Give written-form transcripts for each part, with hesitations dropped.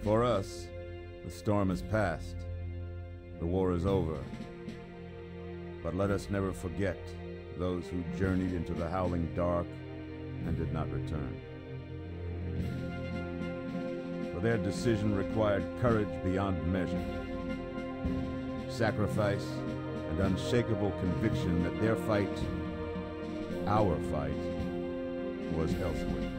For us, the storm has passed. The war is over. But let us never forget those who journeyed into the howling dark and did not return. For their decision required courage beyond measure, sacrifice, and unshakable conviction that their fight, our fight, was elsewhere.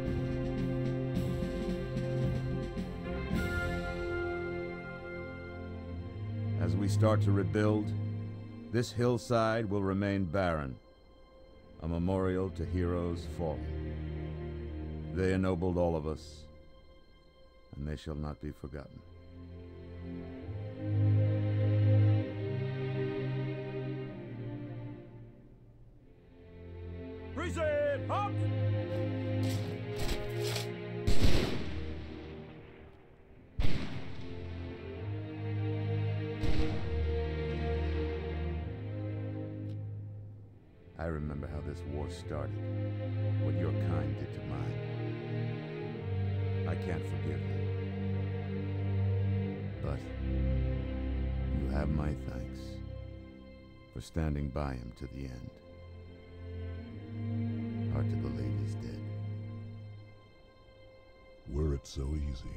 As we start to rebuild, this hillside will remain barren, a memorial to heroes fallen. They ennobled all of us, and they shall not be forgotten. Reset! Up! I remember how this war started, what your kind did to mine. I can't forgive them. But you have my thanks for standing by him to the end. Hard to believe he's dead. Were it so easy.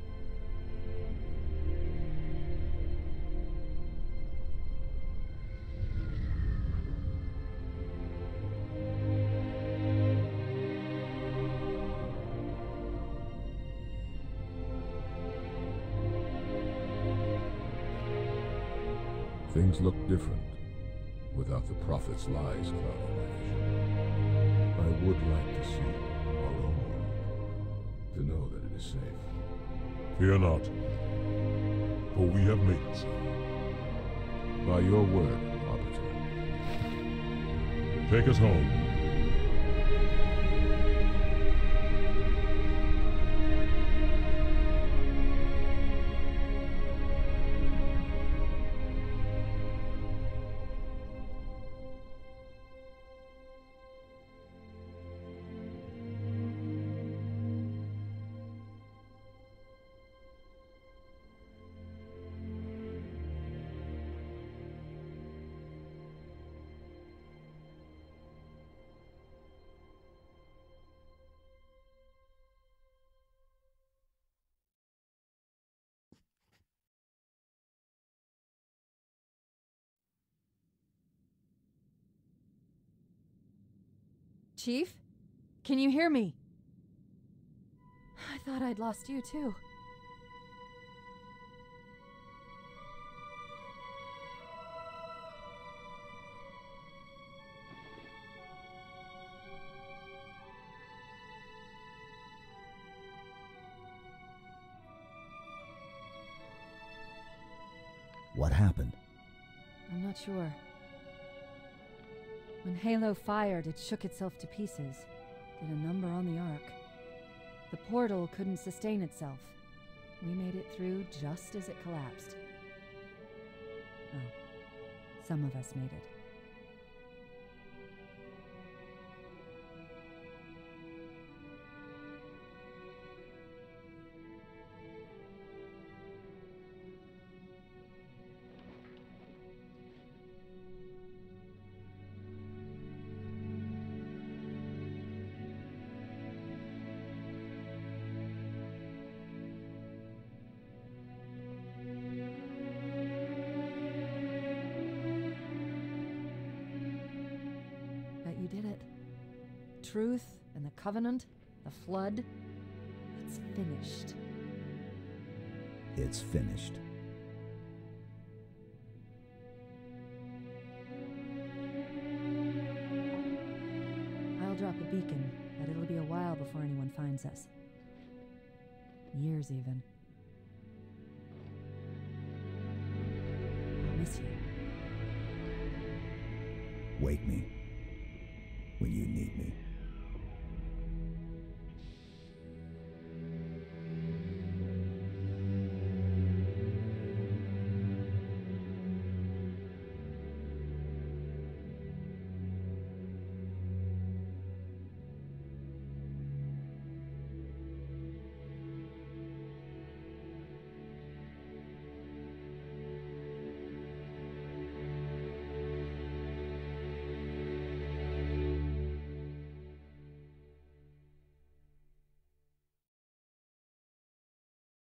Things look different without the prophet's lies clouding my vision. I would like to see our own world, to know that it is safe. Fear not, for we have made it so. By your word, Arbiter. Take us home. Chief? Can you hear me? I thought I'd lost you too. What happened? I'm not sure. When Halo fired, it shook itself to pieces. Did a number on the Ark. The portal couldn't sustain itself. We made it through just as it collapsed. Oh, some of us made it. You did it. Truth and the Covenant, the Flood, it's finished. It's finished. I'll drop a beacon, but it'll be a while before anyone finds us. Years, even. I'll miss you. Wake me.